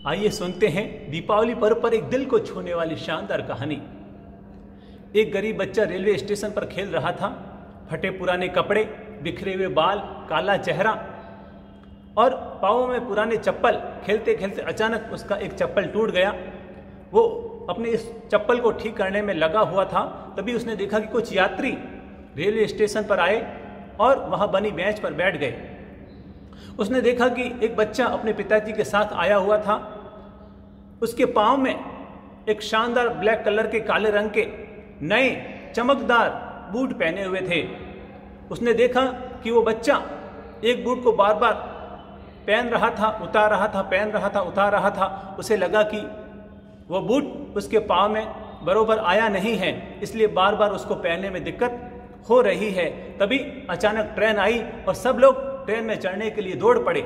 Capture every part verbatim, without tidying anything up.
आइए सुनते हैं दीपावली पर्व पर एक दिल को छूने वाली शानदार कहानी। एक गरीब बच्चा रेलवे स्टेशन पर खेल रहा था। फटे पुराने कपड़े, बिखरे हुए बाल, काला चेहरा और पाँवों में पुराने चप्पल। खेलते खेलते अचानक उसका एक चप्पल टूट गया। वो अपने इस चप्पल को ठीक करने में लगा हुआ था, तभी उसने देखा कि कुछ यात्री रेलवे स्टेशन पर आए और वहाँ बनी बेंच पर बैठ गए। उसने देखा कि एक बच्चा अपने पिताजी के साथ आया हुआ था। उसके पाँव में एक शानदार ब्लैक कलर के काले रंग के नए चमकदार बूट पहने हुए थे। उसने देखा कि वो बच्चा एक बूट को बार बार पहन रहा था, उतार रहा था, पहन रहा था, उतार रहा था। उसे लगा कि वो बूट उसके पाँव में बरोबर आया नहीं है, इसलिए बार बार उसको पहनने में दिक्कत हो रही है। तभी अचानक ट्रेन आई और सब लोग ट्रेन में चढ़ने के लिए दौड़ पड़े।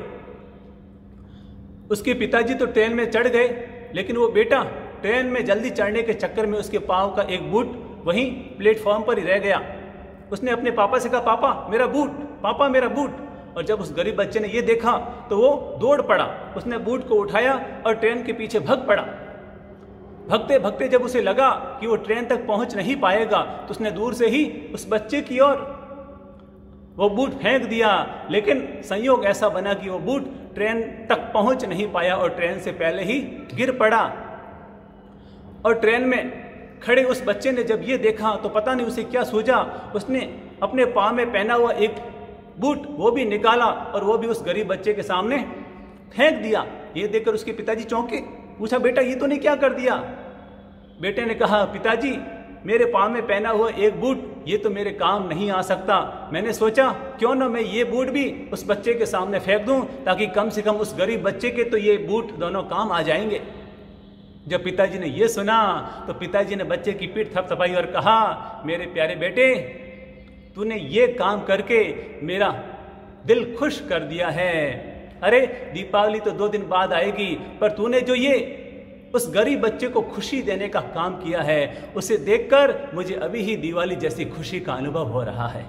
उसके पिताजी तो ट्रेन में चढ़ गए, लेकिन वो बेटा ट्रेन में जल्दी चढ़ने के चक्कर में उसके पाँव का एक बूट वहीं प्लेटफॉर्म पर ही रह गया। उसने अपने पापा से कहा, पापा मेरा बूट, पापा मेरा बूट। और जब उस गरीब बच्चे ने ये देखा तो वो दौड़ पड़ा। उसने बूट को उठाया और ट्रेन के पीछे भाग पड़ा। भगते भगते जब उसे लगा कि वो ट्रेन तक पहुंच नहीं पाएगा, तो उसने दूर से ही उस बच्चे की ओर वो बूट फेंक दिया। लेकिन संयोग ऐसा बना कि वो बूट ट्रेन तक पहुंच नहीं पाया और ट्रेन से पहले ही गिर पड़ा। और ट्रेन में खड़े उस बच्चे ने जब ये देखा तो पता नहीं उसे क्या सूझा। उसने अपने पाँव में पहना हुआ एक बूट वो भी निकाला और वो भी उस गरीब बच्चे के सामने फेंक दिया। ये देखकर उसके पिताजी चौंके। पूछा, बेटा ये तो नहीं क्या कर दिया? बेटे ने कहा, पिताजी मेरे पाँव में पहना हुआ एक बूट ये तो मेरे काम नहीं आ सकता। मैंने सोचा क्यों ना मैं ये बूट भी उस बच्चे के सामने फेंक दूं, ताकि कम से कम उस गरीब बच्चे के तो ये बूट दोनों काम आ जाएंगे। जब पिताजी ने ये सुना तो पिताजी ने बच्चे की पीठ थपथपाई और कहा, मेरे प्यारे बेटे, तूने ये काम करके मेरा दिल खुश कर दिया है। अरे दीपावली तो दो दिन बाद आएगी, पर तूने जो ये उस गरीब बच्चे को खुशी देने का काम किया है, उसे देखकर मुझे अभी ही दिवाली जैसी खुशी का अनुभव हो रहा है।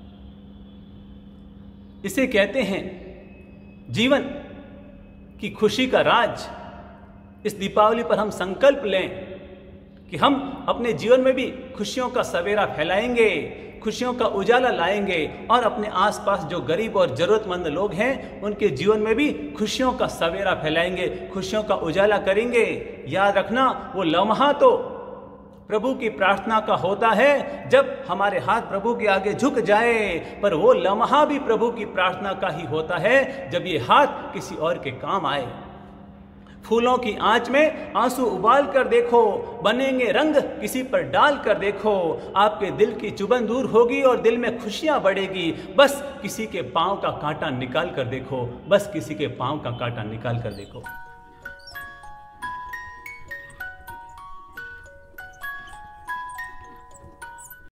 इसे कहते हैं जीवन की खुशी का राज। इस दीपावली पर हम संकल्प लें कि हम अपने जीवन में भी खुशियों का सवेरा फैलाएंगे, खुशियों का उजाला लाएंगे और अपने आसपास जो गरीब और जरूरतमंद लोग हैं उनके जीवन में भी खुशियों का सवेरा फैलाएंगे, खुशियों का उजाला करेंगे। याद रखना, वो लम्हा तो प्रभु की प्रार्थना का होता है जब हमारे हाथ प्रभु के आगे झुक जाए, पर वो लम्हा भी प्रभु की प्रार्थना का ही होता है जब ये हाथ किसी और के काम आए। फूलों की आंच में आंसू उबाल कर देखो, बनेंगे रंग किसी पर डाल कर देखो। आपके दिल की चुभन दूर होगी और दिल में खुशियां बढ़ेगी। बस किसी के पांव का कांटा निकाल कर देखो, बस किसी के पांव का कांटा निकाल कर देखो।